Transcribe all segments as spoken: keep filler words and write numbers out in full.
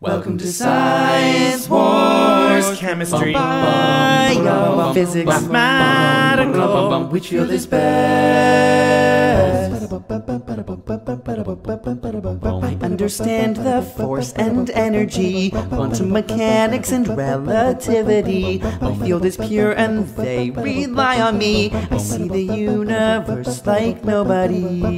Welcome to Science Wars. Chemistry, bio, physics, mathematical. Which field is best? I understand the force and energy, quantum mechanics and relativity. My field is pure and they rely on me. I see the universe like nobody.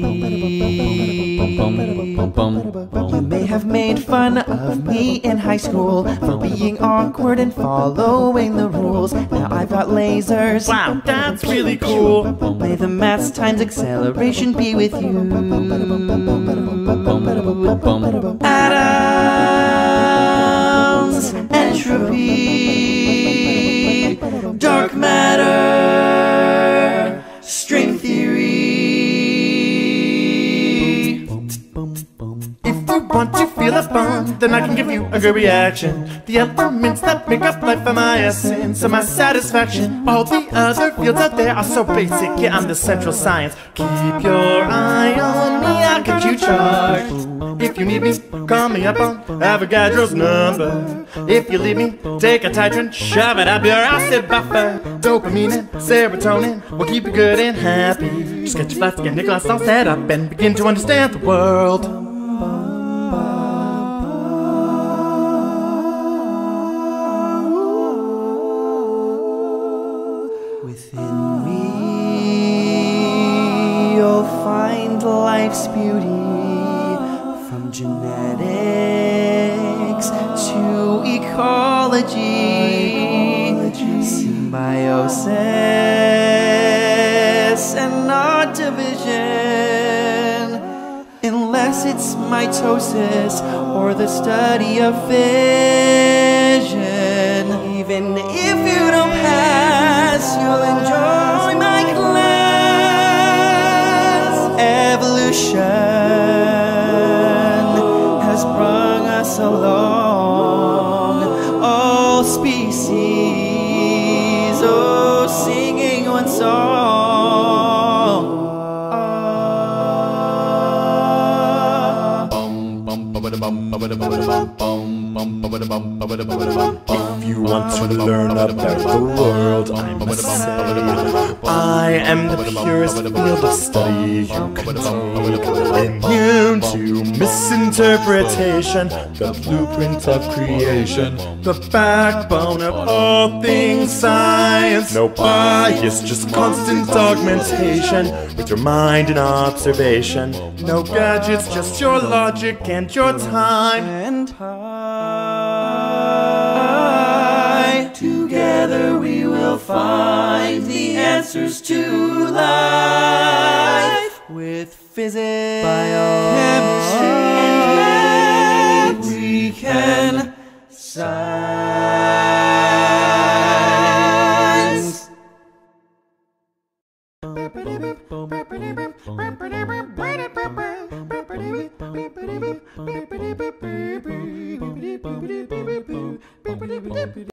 You may have made fun of me in high school for being awkward and following the rules. Now I've got lasers. Wow, that's really cool. May the mass times acceleration be with you. Atoms, entropy, dark matter, string theory. If you want to feel a bond, then I can give you a good reaction. The elements that make up life are my essence and my satisfaction. All the other fields out there are so basic, yeah, I'm the central science. Keep your eye on me, I'll get you charged. If you need me, call me up on Avogadro's number. If you leave me, take a titrant, shove it up your acid buffer. Dopamine and serotonin will keep you good and happy. Just get your flask and your glass all set up and begin to understand the world. Within me, you'll find life's beauty, from genetics to ecology, symbiosis and not division, unless it's mitosis or the study of fission. Even if you don't pass, you'll enjoy my class. Evolution has brought us along, all species, oh, singing one song. If you want to learn about the world, I must say I am the purest field of study you can take. Immune to misinterpretation, the blueprint of creation, the backbone of all things science. No bias, just constant augmentation with your mind and observation. No gadgets, just your logic and your time. And I, together we will find the answers to life. With physics, biochemistry, and math, we can science.